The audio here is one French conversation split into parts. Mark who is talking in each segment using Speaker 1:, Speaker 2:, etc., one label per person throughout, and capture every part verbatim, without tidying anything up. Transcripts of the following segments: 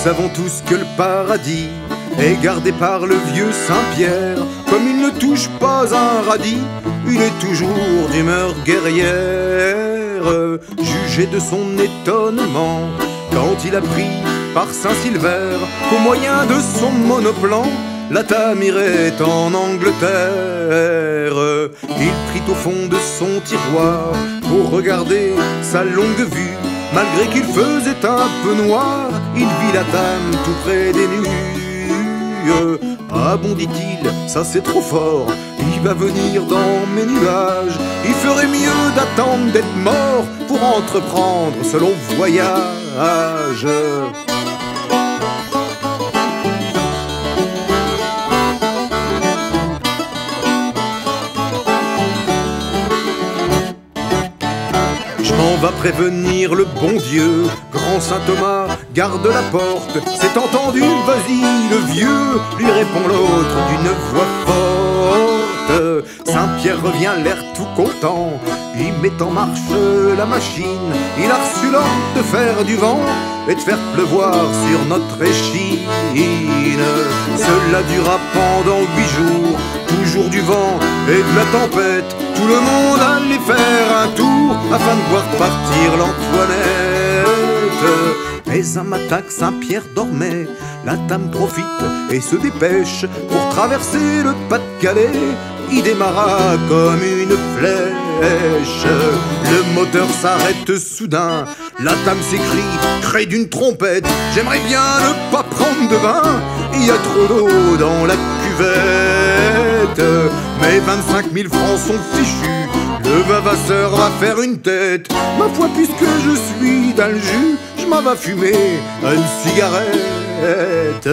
Speaker 1: savons tous que le paradis est gardé par le vieux Saint-Pierre. Comme il ne touche pas un radis, il est toujours d'humeur guerrière. Jugez de son étonnement quand il apprit par Saint-Silver qu'au moyen de son monoplan, Latham irait en Angleterre. Il prit au fond de son tiroir pour regarder sa longue vue. Malgré qu'il faisait un peu noir, il vit Latham tout près des nues. Ah bon, dit-il, ça c'est trop fort, il va venir dans mes nuages. Il ferait mieux d'attendre d'être mort pour entreprendre ce long voyage. On va prévenir le bon Dieu, grand saint Thomas, garde la porte. C'est entendu, vas-y le vieux, lui répond l'autre d'une voix forte. Saint-Pierre revient l'air tout content, il met en marche la machine. Il a reçu l'ordre de faire du vent et de faire pleuvoir sur notre échine. Cela dura pendant huit jours, toujours du vent et de la tempête. Tout le monde allait faire un tour afin de voir partir l'Antoinette. Mais un matin que Saint-Pierre dormait, Latham profite et se dépêche pour traverser le Pas-de-Calais. Il démarra comme une flèche. Le moteur s'arrête soudain. Latham s'écrie, crée d'une trompette: j'aimerais bien ne pas prendre de vin, il y a trop d'eau dans la cuvette. Mais vingt-cinq mille francs sont fichus, le vavasseur va faire une tête. Ma foi, puisque je suis dans le jus, je m'en vais fumer une cigarette.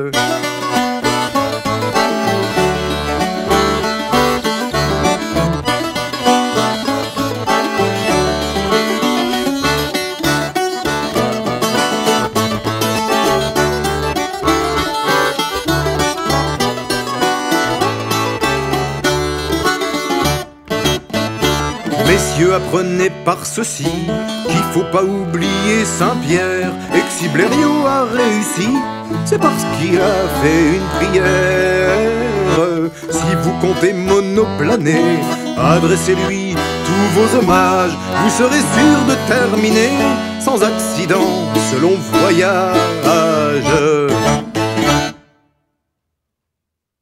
Speaker 1: Messieurs, apprenez par ceci qu'il faut pas oublier Saint-Pierre, et que si Blériot a réussi, c'est parce qu'il a fait une prière. Si vous comptez monoplaner, adressez-lui tous vos hommages, vous serez sûr de terminer sans accident ce long voyage.